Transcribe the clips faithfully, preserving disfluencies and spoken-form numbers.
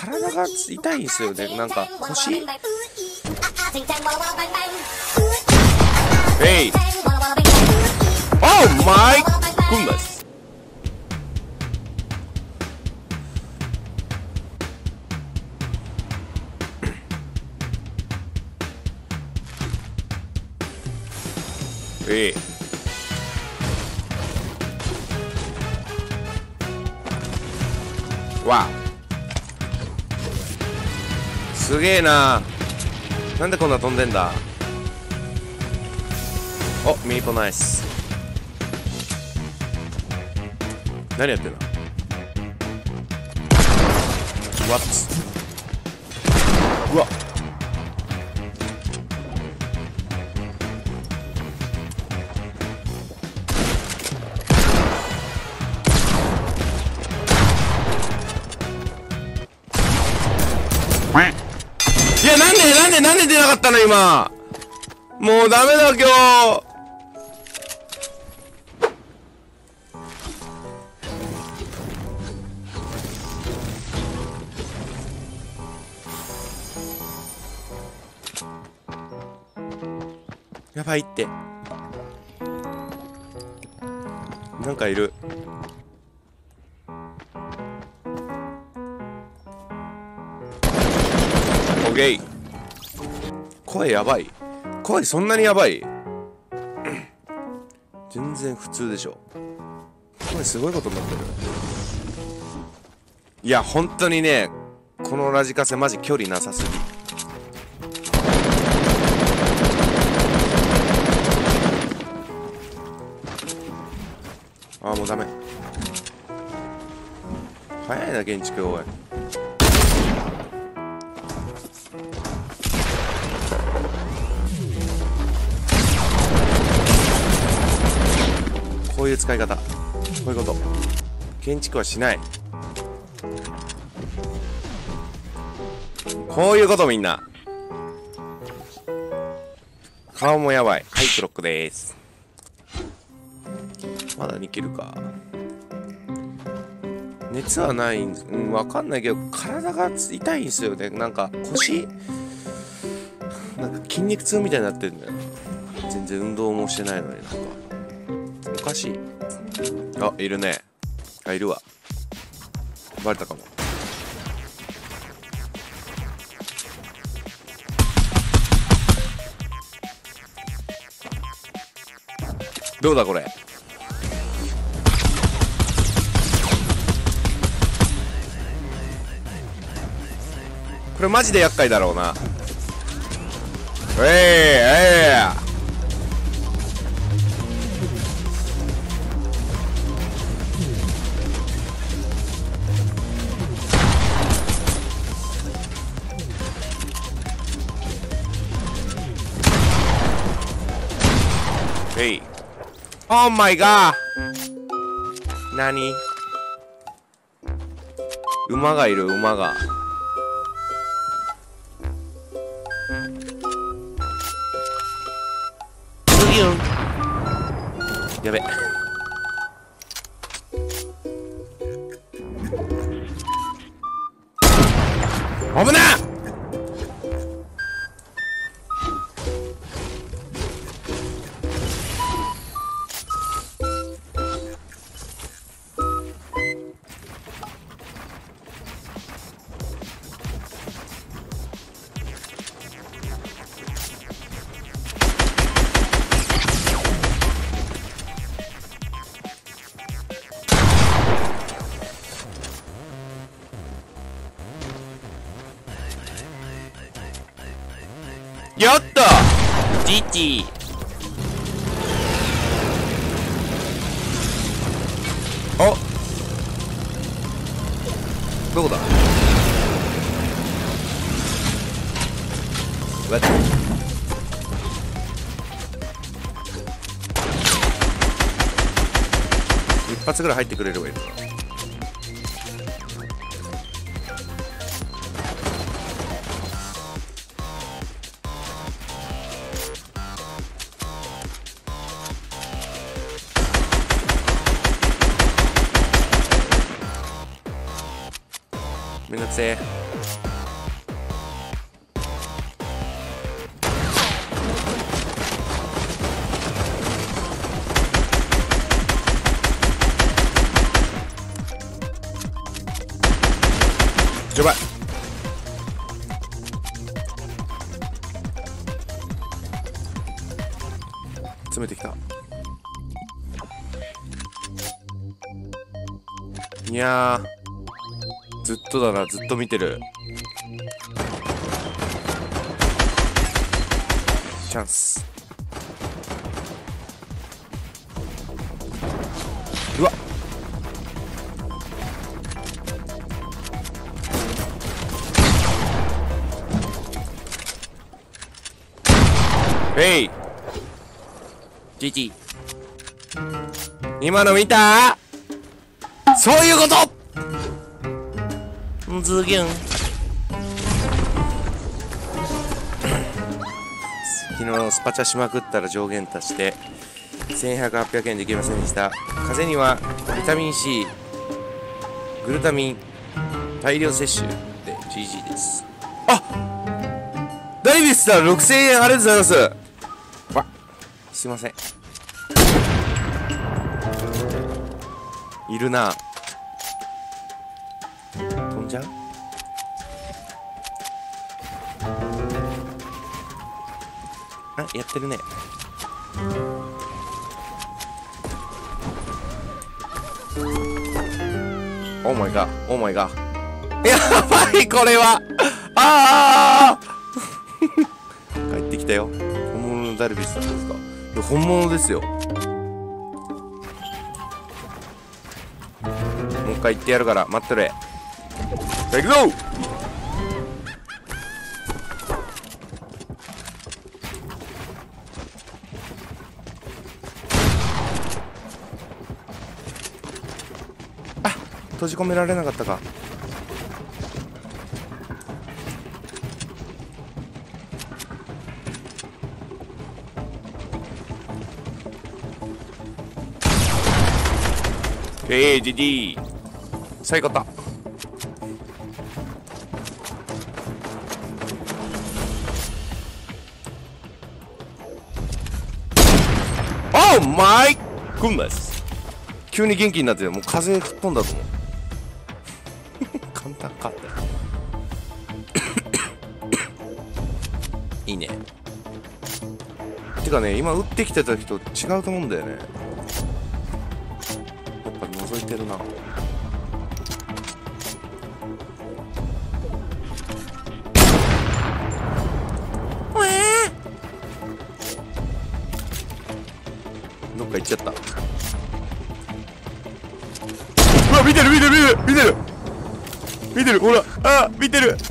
体が痛いんですよね。なんか腰。えい。Oh my goodness。えい。わお、すげえな。なんでこんな飛んでんだ。お、ミニポナイス。何やってんの。わっつ。うわっ、いや、なんでなんでなんで出なかったの今。もうダメだ今日。やばいって。なんかいる。オッケー。声やばい。声そんなにやばい。全然普通でしょ。声すごいことになってる。いや本当にね、このラジカセマジ距離なさすぎ。ああもうダメ。早いな建築。おい、こういう使い方、こういうこと。建築はしない。こういうこと。みんな顔もやばい。はい、クロックでーす。まだにキルか。熱はないんです。うん、わかんないけど体が痛いんですよね。なんか腰、なんか筋肉痛みたいになってるんだよ。全然運動もしてないのに。なんかおかしい。あ、いるね。あ、いるわ。バレたかも。どうだこれ。これマジで厄介だろうな。えいえい。えい。Oh my god。何？馬がいる、馬が。やべ。危なっ。やった。ジティ。あ、どこだ。わっ、一発ぐらい入ってくれればいいのか。みんなせ。やばい。詰めてきた。いやー、ずっとだな、ずっと見てる。チャンス。うわっ、えい ジージー。 今の見た？そういうこと。ズギュン。昨日スパチャしまくったら上限足してせんひゃく、はっぴゃくえんできませんでした。風邪にはビタミン C、 グルタミン大量摂取で ジージー です。あ、ダイビスさんろくせんえんありがとうございます。わ、すいません。いるな。飛んじゃう？あ、やってるね。オーマイガー、オーマイガー。やばい、これは。ああ帰ってきたよ。本物のダルビッシュさんですか？いや、本物ですよ。もう一回言ってやるから待ってれ。行くぞ。あ、閉じ込められなかったか。えー、ジジー最高だ。オーマイグッネス。急に元気になって、もう風吹っ飛んだと思う。簡単かっていいね。てかね、今打ってきてた人違うと思うんだよね。やっぱ覗いてるな。どっか行っちゃった。うわ、見てる見てる見てる見てる見てる、ほら、あ、見てる。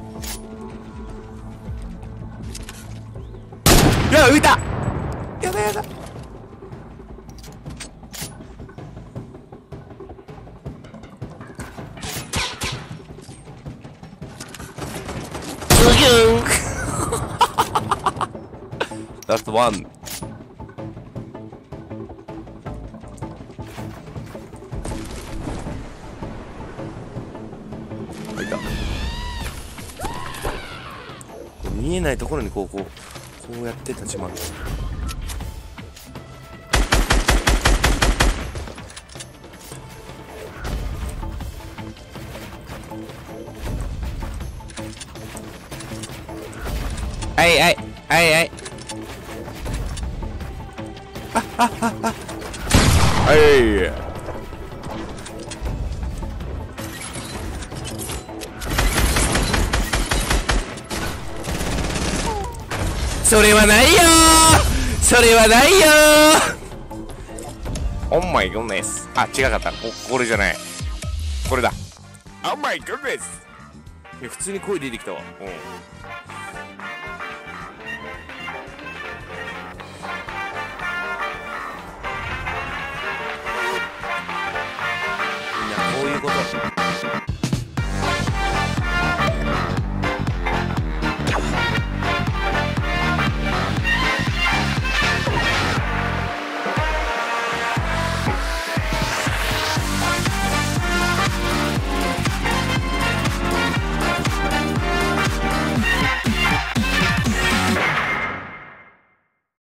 いや、浮いた。やだやだ。ズギュンラストワン。見えないところにこうこうこうやって立ち回る。はいはいはいはい。ああああはい。それはないよー、それはないよー。オーマイゴッネス。あ、違かった。ここれじゃない、これだ。オーマイゴッネス。いや、普通に声出てきたわ。うん、みんなこういうこと。